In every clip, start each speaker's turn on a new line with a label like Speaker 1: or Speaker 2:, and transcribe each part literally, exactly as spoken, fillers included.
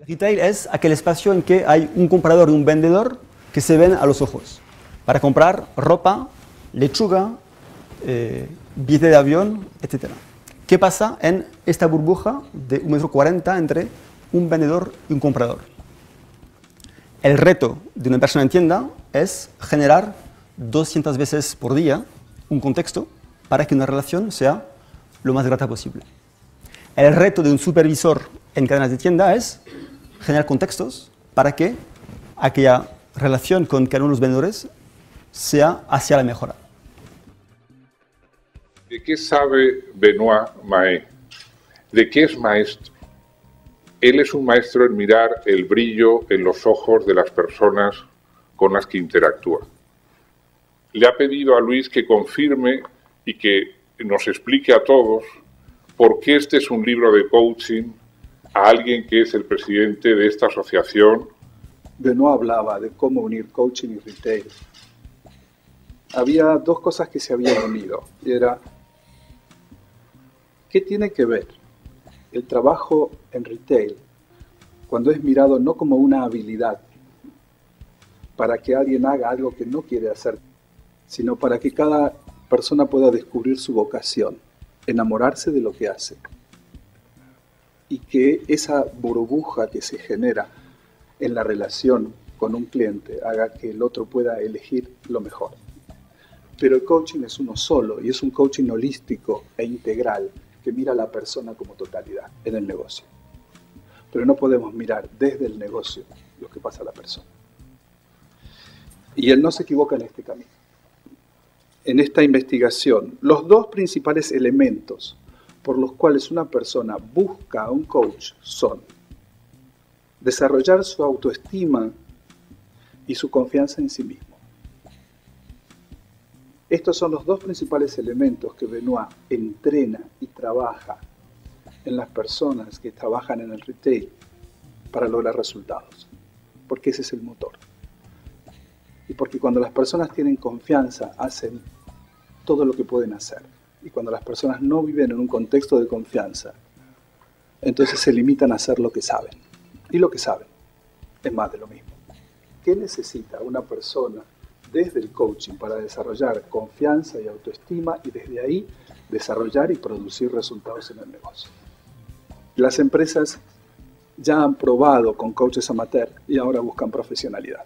Speaker 1: Retail es aquel espacio en que hay un comprador y un vendedor que se ven a los ojos para comprar ropa, lechuga, eh, billete de avión, etcétera. ¿Qué pasa en esta burbuja de un metro cuarenta entre un vendedor y un comprador? El reto de una persona en tienda es generar doscientas veces por día un contexto para que una relación sea lo más grata posible. El reto de un supervisor en cadenas de tienda es generar contextos para que aquella relación con cada uno de los vendedores sea hacia la mejora.
Speaker 2: ¿De qué sabe Benoît Mahé? ¿De qué es maestro? Él es un maestro en mirar el brillo en los ojos de las personas con las que interactúa. Le ha pedido a Luis que confirme y que nos explique a todos por qué este es un libro de coaching a alguien que es el presidente de esta asociación.
Speaker 3: Benoît hablaba de cómo unir coaching y retail. Había dos cosas que se habían unido. Y era, ¿qué tiene que ver el trabajo en retail cuando es mirado no como una habilidad para que alguien haga algo que no quiere hacer, sino para que cada persona pueda descubrir su vocación, enamorarse de lo que hace? Y que esa burbuja que se genera en la relación con un cliente haga que el otro pueda elegir lo mejor. Pero el coaching es uno solo y es un coaching holístico e integral que mira a la persona como totalidad en el negocio. Pero no podemos mirar desde el negocio lo que pasa a la persona. Y él no se equivoca en este camino. En esta investigación, los dos principales elementos por los cuales una persona busca a un coach son desarrollar su autoestima y su confianza en sí mismo. Estos son los dos principales elementos que Benoît entrena y trabaja en las personas que trabajan en el retail para lograr resultados, porque ese es el motor. Y porque cuando las personas tienen confianza, hacen todo lo que pueden hacer. Y cuando las personas no viven en un contexto de confianza, entonces se limitan a hacer lo que saben. Y lo que saben es más de lo mismo. ¿Qué necesita una persona desde el coaching para desarrollar confianza y autoestima y desde ahí desarrollar y producir resultados en el negocio? Las empresas ya han probado con coaches amateur y ahora buscan profesionalidad.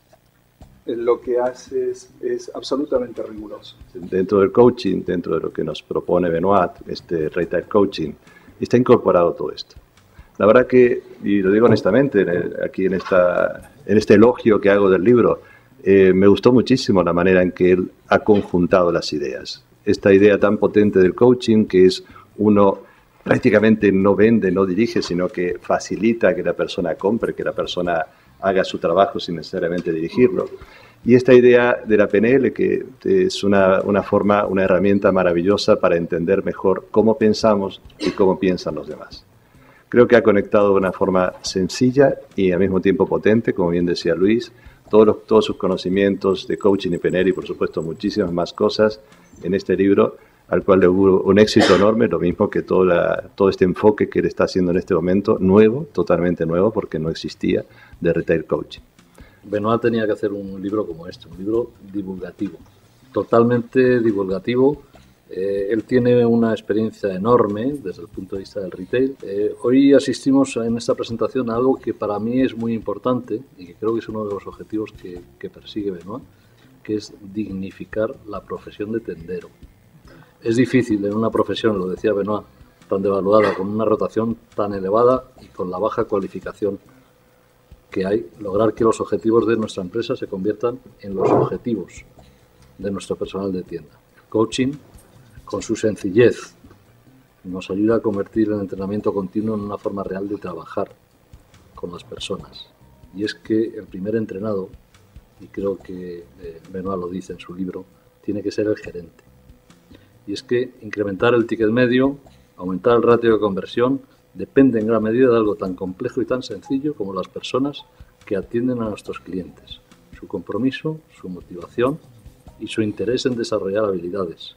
Speaker 3: Lo que hace es, es absolutamente riguroso.
Speaker 4: Dentro del coaching, dentro de lo que nos propone Benoît, este retail coaching, está incorporado todo esto. La verdad que, y lo digo honestamente, en el, aquí en, esta, en este elogio que hago del libro, eh, me gustó muchísimo la manera en que él ha conjuntado las ideas. Esta idea tan potente del coaching, que es uno prácticamente no vende, no dirige, sino que facilita que la persona compre, que la persona haga su trabajo sin necesariamente dirigirlo. Y esta idea de la P N L, que es una, una forma, una herramienta maravillosa para entender mejor cómo pensamos y cómo piensan los demás. Creo que ha conectado de una forma sencilla y al mismo tiempo potente, como bien decía Luis, todos, los, todos sus conocimientos de coaching y P N L y por supuesto muchísimas más cosas en este libro, al cual le hubo un éxito enorme, lo mismo que todo, la, todo este enfoque que él está haciendo en este momento, nuevo, totalmente nuevo, porque no existía, de retail coaching.
Speaker 5: Benoît tenía que hacer un libro como este, un libro divulgativo, totalmente divulgativo. Eh, él tiene una experiencia enorme desde el punto de vista del retail. Eh, hoy asistimos en esta presentación a algo que para mí es muy importante y que creo que es uno de los objetivos que, que persigue Benoît, que es dignificar la profesión de tendero. Es difícil en una profesión, lo decía Benoît, tan devaluada, con una rotación tan elevada y con la baja cualificación que hay, lograr que los objetivos de nuestra empresa se conviertan en los objetivos de nuestro personal de tienda. El coaching, con su sencillez, nos ayuda a convertir el entrenamiento continuo en una forma real de trabajar con las personas. Y es que el primer entrenado, y creo que eh, Benoît lo dice en su libro, tiene que ser el gerente. Y es que incrementar el ticket medio, aumentar el ratio de conversión, depende en gran medida de algo tan complejo y tan sencillo como las personas que atienden a nuestros clientes, su compromiso, su motivación y su interés en desarrollar habilidades.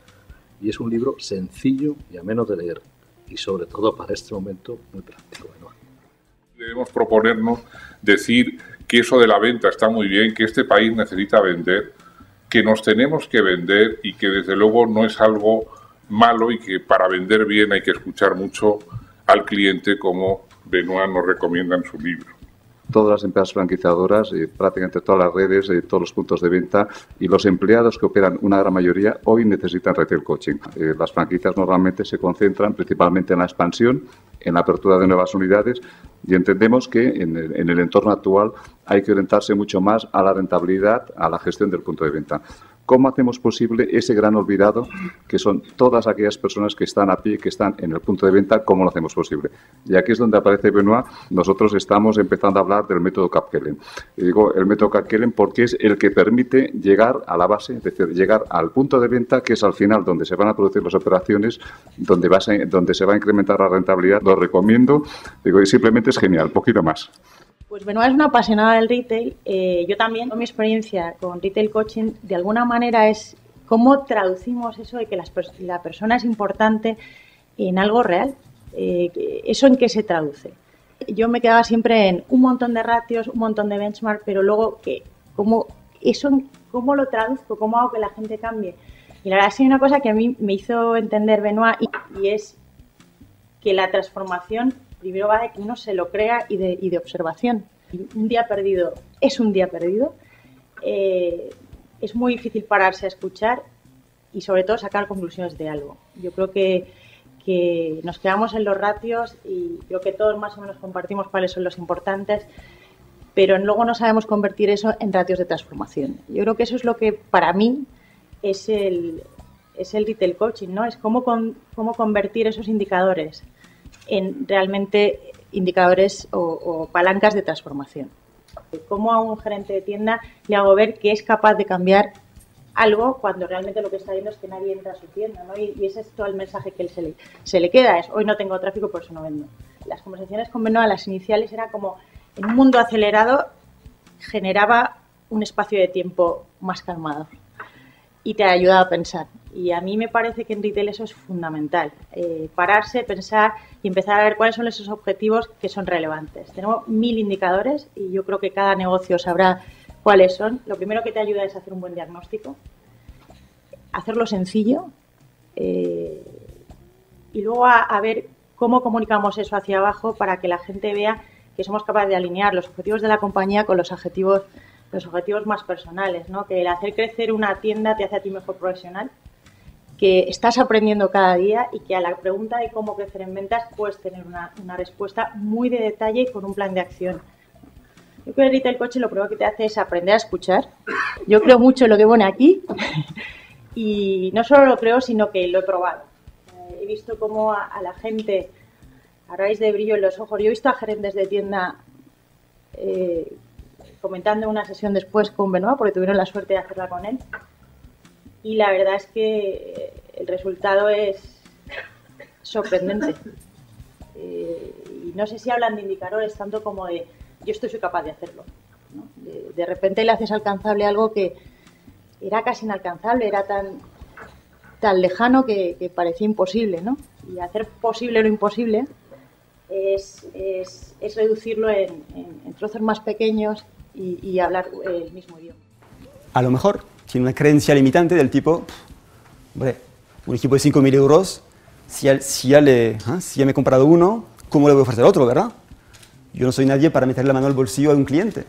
Speaker 5: Y es un libro sencillo y ameno de leer y sobre todo para este momento muy práctico. ¿No?
Speaker 2: Debemos proponernos decir que eso de la venta está muy bien, que este país necesita vender, que nos tenemos que vender y que desde luego no es algo malo y que para vender bien hay que escuchar mucho al cliente, como Benoit nos recomienda en su libro.
Speaker 3: Todas las empresas franquiciadoras, y prácticamente todas las redes, y todos los puntos de venta y los empleados que operan, una gran mayoría, hoy necesitan retail coaching. Eh, las franquicias normalmente se concentran principalmente en la expansión, en la apertura de nuevas unidades, y entendemos que en el, en el entorno actual hay que orientarse mucho más a la rentabilidad, a la gestión del punto de venta. ¿Cómo hacemos posible ese gran olvidado que son todas aquellas personas que están a pie, que están en el punto de venta? ¿Cómo lo hacemos posible? Y aquí es donde aparece Benoit. Nosotros estamos empezando a hablar del método Kapkellen. Y digo el método Kapkellen porque es el que permite llegar a la base, es decir, llegar al punto de venta, que es al final donde se van a producir las operaciones, donde, va a, donde se va a incrementar la rentabilidad. Lo recomiendo, digo, y simplemente es genial, poquito más.
Speaker 6: Pues Benoit es una apasionada del retail. Eh, yo también, con mi experiencia con retail coaching, de alguna manera es cómo traducimos eso de que las, la persona es importante en algo real. Eh, ¿Eso en qué se traduce? Yo me quedaba siempre en un montón de ratios, un montón de benchmark, pero luego, ¿qué? ¿Cómo, eso, ¿cómo lo traduzco? ¿Cómo hago que la gente cambie? Y la verdad es que hay una cosa que a mí me hizo entender Benoit y, y es que la transformación primero va de que uno se lo crea y de, y de observación. Un día perdido es un día perdido. Eh, es muy difícil pararse a escuchar y sobre todo sacar conclusiones de algo. Yo creo que, que nos quedamos en los ratios y creo que todos más o menos compartimos cuáles son los importantes, pero luego no sabemos convertir eso en ratios de transformación. Yo creo que eso es lo que para mí es el, es el retail coaching, ¿no? Es cómo, con, cómo convertir esos indicadores en realmente indicadores o, o palancas de transformación. Cómo a un gerente de tienda le hago ver que es capaz de cambiar algo cuando realmente lo que está viendo es que nadie entra a su tienda, ¿no? Y, y ese es todo el mensaje que él se le, se le queda, es hoy no tengo tráfico, por eso no vendo. Las conversaciones con Benoit, las iniciales, era como en un mundo acelerado generaba un espacio de tiempo más calmado y te ayudaba a pensar. Y a mí me parece que en retail eso es fundamental, eh, pararse, pensar y empezar a ver cuáles son esos objetivos que son relevantes. Tenemos mil indicadores y yo creo que cada negocio sabrá cuáles son. Lo primero que te ayuda es hacer un buen diagnóstico, hacerlo sencillo eh, y luego a, a ver cómo comunicamos eso hacia abajo para que la gente vea que somos capaces de alinear los objetivos de la compañía con los objetivos, los objetivos más personales, ¿no? Que el hacer crecer una tienda te hace a ti mejor profesional, que estás aprendiendo cada día y que a la pregunta de cómo crecer en ventas puedes tener una, una respuesta muy de detalle y con un plan de acción. Yo creo que el retail coaching lo primero que te hace es aprender a escuchar. Yo creo mucho en lo que pone aquí y no solo lo creo, sino que lo he probado. Eh, he visto cómo a, a la gente, a raíz de brillo en los ojos, yo he visto a gerentes de tienda eh, comentando una sesión después con Benoit, porque tuvieron la suerte de hacerla con él. Y la verdad es que el resultado es sorprendente. Eh, y no sé si hablan de indicadores tanto como de yo estoy soy capaz de hacerlo, ¿no? De, de repente le haces alcanzable algo que era casi inalcanzable, era tan, tan lejano que, que parecía imposible, ¿no? Y hacer posible lo imposible es, es, es reducirlo en, en, en trozos más pequeños y, y hablar el mismo idioma.
Speaker 1: A lo mejor tiene una creencia limitante del tipo, hombre, un equipo de cinco mil euros, si ya, si, ya le, ¿eh? si ya me he comprado uno, ¿cómo le voy a ofrecer otro, verdad? Yo no soy nadie para meterle la mano al bolsillo a un cliente.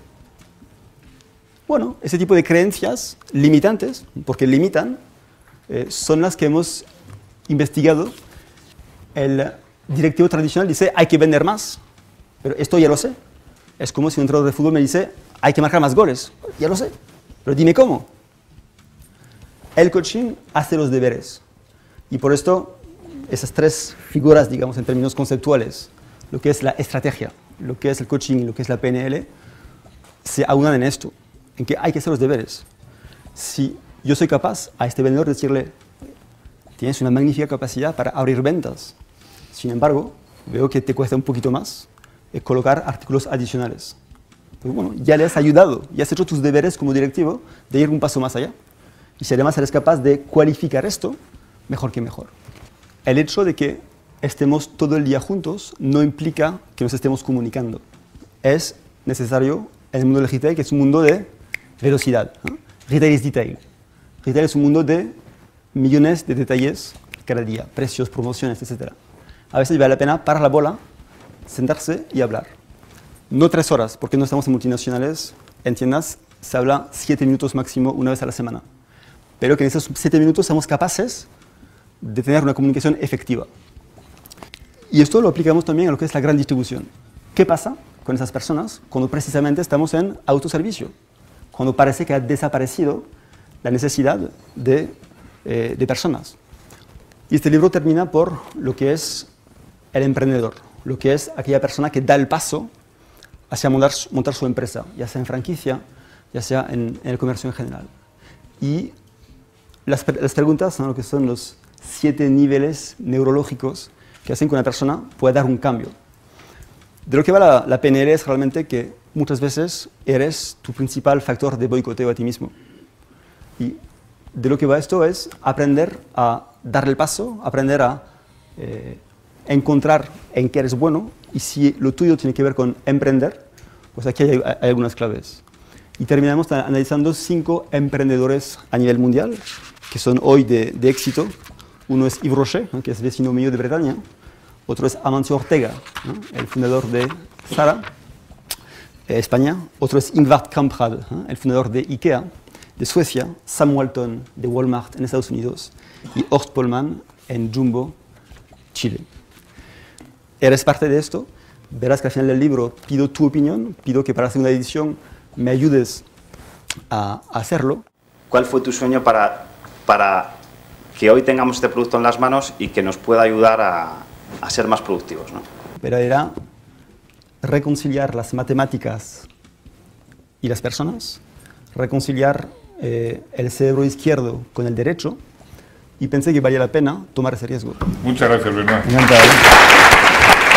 Speaker 1: Bueno, ese tipo de creencias limitantes, porque limitan, eh, son las que hemos investigado. El directivo tradicional dice, hay que vender más, pero esto ya lo sé. Es como si un entrenador de fútbol me dice, hay que marcar más goles, ya lo sé, pero dime cómo. El coaching hace los deberes y por esto esas tres figuras, digamos en términos conceptuales, lo que es la estrategia, lo que es el coaching y lo que es la P N L, se aunan en esto, en que hay que hacer los deberes. Si yo soy capaz a este vendedor de decirle, tienes una magnífica capacidad para abrir ventas, sin embargo, veo que te cuesta un poquito más colocar artículos adicionales. Pues bueno, ya le has ayudado, ya has hecho tus deberes como directivo de ir un paso más allá. Y si además eres capaz de cualificar esto, mejor que mejor. El hecho de que estemos todo el día juntos no implica que nos estemos comunicando. es necesario en el mundo del retail, que es un mundo de velocidad, ¿no? Retail es detail. Retail es un mundo de millones de detalles cada día, precios, promociones, etcétera. A veces vale la pena parar la bola, sentarse y hablar. No tres horas, porque no estamos en multinacionales, en tiendas se habla siete minutos máximo una vez a la semana. Pero que en esos siete minutos seamos capaces de tener una comunicación efectiva. Y esto lo aplicamos también a lo que es la gran distribución. ¿Qué pasa con esas personas cuando precisamente estamos en autoservicio? Cuando parece que ha desaparecido la necesidad de, eh, de personas. Y este libro termina por lo que es el emprendedor, lo que es aquella persona que da el paso hacia montar, montar su empresa, ya sea en franquicia, ya sea en, en el comercio en general. Y las, las preguntas son lo que son los siete niveles neurológicos que hacen que una persona pueda dar un cambio. De lo que va la, la P N L es realmente que muchas veces eres tu principal factor de boicoteo a ti mismo. Y de lo que va esto es aprender a dar el paso, aprender a eh, encontrar en qué eres bueno, y si lo tuyo tiene que ver con emprender, pues aquí hay, hay algunas claves. Y terminamos analizando cinco emprendedores a nivel mundial, que son hoy de, de éxito. Uno es Yves Rocher, ¿no?, que es vecino mío de Bretaña. Otro es Amancio Ortega, ¿no?, el fundador de Zara, eh, España. Otro es Ingvar Kamprad, ¿no?, el fundador de IKEA, de Suecia. Sam Walton, de Walmart en Estados Unidos. Y Horst Pollmann, en Jumbo, Chile. ¿Eres parte de esto? Verás que al final del libro pido tu opinión, pido que para la segunda edición me ayudes a, a hacerlo.
Speaker 7: ¿Cuál fue tu sueño para, para que hoy tengamos este producto en las manos y que nos pueda ayudar a, a ser más productivos, ¿no?
Speaker 1: Pero era reconciliar las matemáticas y las personas, reconciliar eh, el cerebro izquierdo con el derecho, y pensé que valía la pena tomar ese riesgo.
Speaker 2: Muchas gracias, Benoit.
Speaker 1: Encantado.